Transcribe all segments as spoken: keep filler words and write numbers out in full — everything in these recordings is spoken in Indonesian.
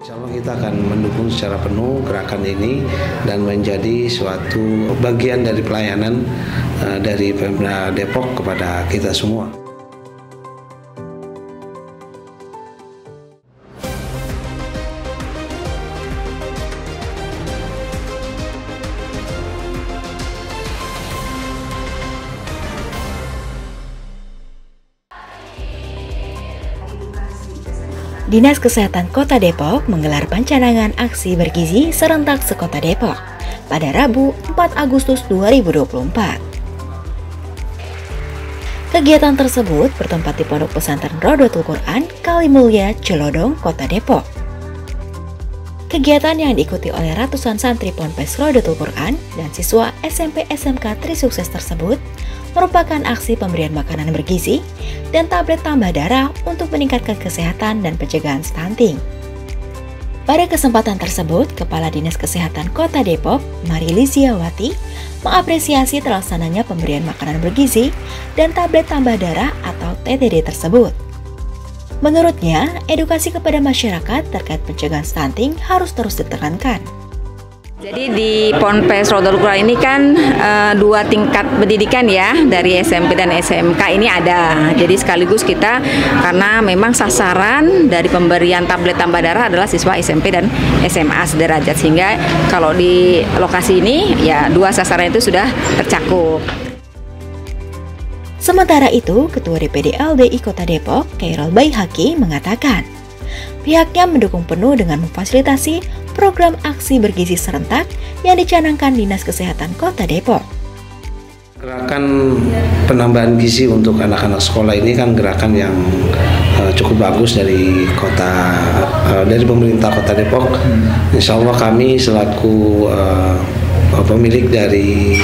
Insya Allah kita akan mendukung secara penuh gerakan ini dan menjadi suatu bagian dari pelayanan uh, dari Pemda Depok kepada kita semua. Dinas Kesehatan Kota Depok menggelar pencanangan aksi bergizi serentak sekota Depok pada Rabu empat Agustus dua ribu dua puluh empat. Kegiatan tersebut bertempat di Pondok Pesantren Rodotul Quran Kalimulya, Celodong, Kota Depok. Kegiatan yang diikuti oleh ratusan santri Ponpes Rodotul Quran dan siswa S M P S M K Trisukses tersebut merupakan aksi pemberian makanan bergizi dan tablet tambah darah untuk meningkatkan kesehatan dan pencegahan stunting. Pada kesempatan tersebut, Kepala Dinas Kesehatan Kota Depok, Marili Ziawati, mengapresiasi terlaksananya pemberian makanan bergizi dan tablet tambah darah atau T T D tersebut. Menurutnya, edukasi kepada masyarakat terkait pencegahan stunting harus terus ditekankan. Jadi di Ponpes Rodotul Quran ini kan e, dua tingkat pendidikan ya, dari S M P dan S M K ini ada. Jadi sekaligus kita, karena memang sasaran dari pemberian tablet tambah darah adalah siswa S M P dan S M A sederajat, sehingga kalau di lokasi ini ya dua sasaran itu sudah tercakup. Sementara itu, Ketua D P D L D I Kota Depok, Khairul Baihaqi, mengatakan pihaknya mendukung penuh dengan memfasilitasi program aksi bergizi serentak yang dicanangkan Dinas Kesehatan Kota Depok. Gerakan penambahan gizi untuk anak-anak sekolah ini kan gerakan yang uh, cukup bagus dari kota, uh, dari pemerintah Kota Depok. Insya Allah kami selaku uh, pemilik dari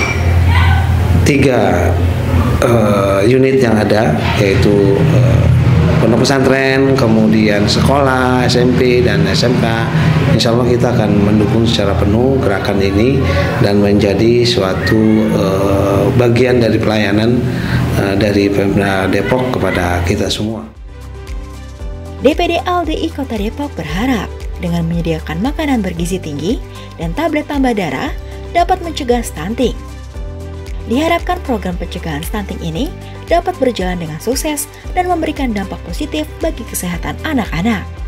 tiga uh, unit yang ada, yaitu uh, pondok pesantren, kemudian sekolah, S M P dan S M K. Insya Allah kita akan mendukung secara penuh gerakan ini dan menjadi suatu uh, bagian dari pelayanan uh, dari Pemda Depok kepada kita semua. D P D L D I Kota Depok berharap dengan menyediakan makanan bergizi tinggi dan tablet tambah darah dapat mencegah stunting. Diharapkan program pencegahan stunting ini dapat berjalan dengan sukses dan memberikan dampak positif bagi kesehatan anak-anak.